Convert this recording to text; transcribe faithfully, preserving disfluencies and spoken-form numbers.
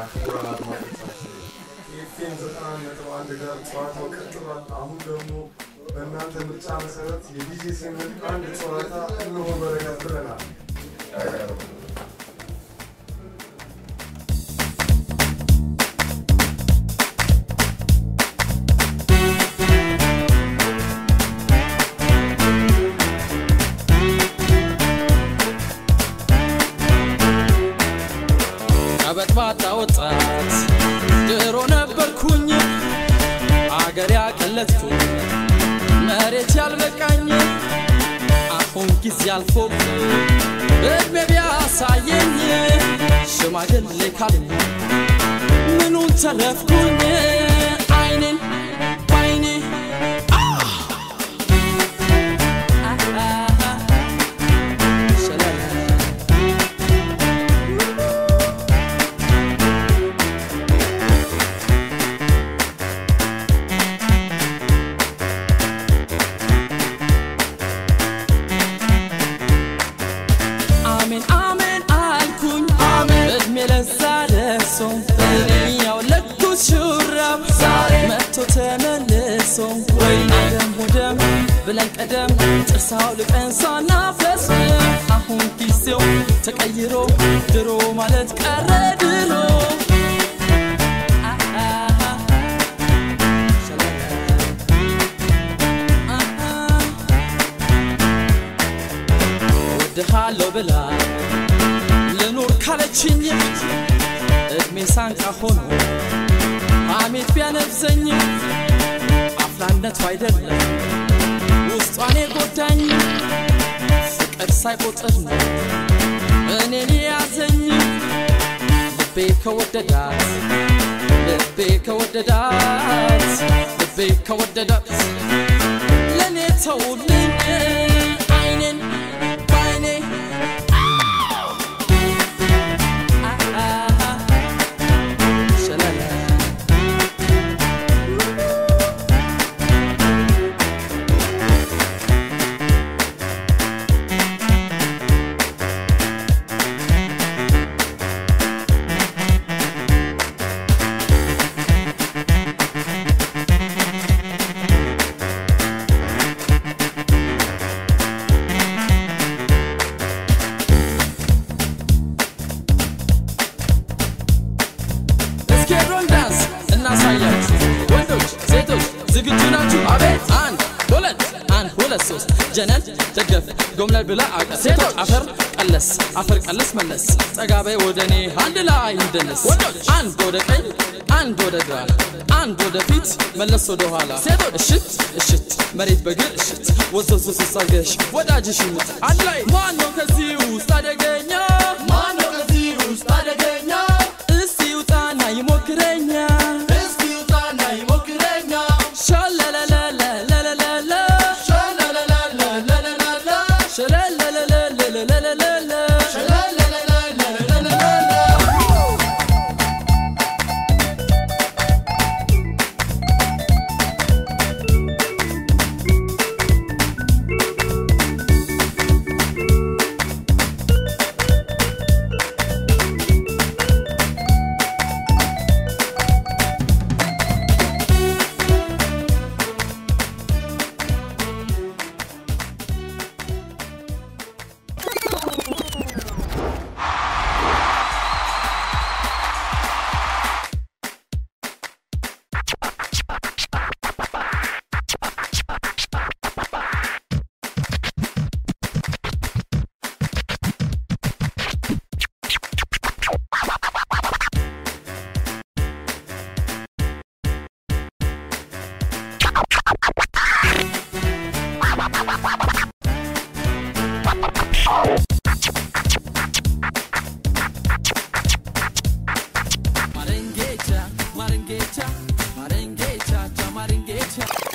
ክቡራን አድማጮቻችን የኤፍኤም ዘጠና ነጥብ አንድ ጋር ጨዋታው ቀጥሏል። አሁን ደግሞ በእናንተ ምርጫ መሰረት የዲጄ ሴመን አንድ ጨዋታ እነሆ በረከት ብለናል። አበጥባጣ ወጣት ድሮ ነበርኩኝ አገር ያቀለጥኩ መሬት ያልበቃኝ አሁን ጊዜ አልፎ እድሜ ቢያሳየኝ ሽማግሌ ካልኝ ምኑን ተረፍኩኝ አይኔን ባይኔ ብለን ቀደም ጥርሳው ልቀንሳና ፈስ አሁን ጊዜው ተቀይሮ ድሮ ማለት ቀረ ድሮ ወድሃለሁ ብላ ልኑር ካለችኝ እድሜ ሳንቃ ሆኖ አሜት ቢያነብዘኝ አፍላነቱ አይደለም ውስጧን የጎዳኝ ፍቅር ሳይቆጥር ነው እኔን ያዘኝ ልቤ ከወደዳት ልቤ ከወደዳት ልቤ ከወደዳት ለኔ ተውልኝ አይኔን ባይኔ جنن تقف قوم للبلا عقل سيتوش عفر قلس عفر قلس ملس تقابي ودني هاند لا يندنس عن دودكي عن دودقرا عن دودفيت ملس ودوهالا سيتوش الشت الشت مريد بقل الشت وزوزوز الصاقش وداجي شمت عن لاي مانو كزيو ستادقينيا مانو كزيو ستادقينيا استيو تانا يموكرينيا استيو تانا يموكرينيا شالا لا لا لا لا لا لا لا شلا لا لا لا لا لا لا لا لا شلا لا لا لا لا لا لا Marengecha, Marengecha, Marengecha, Marengecha.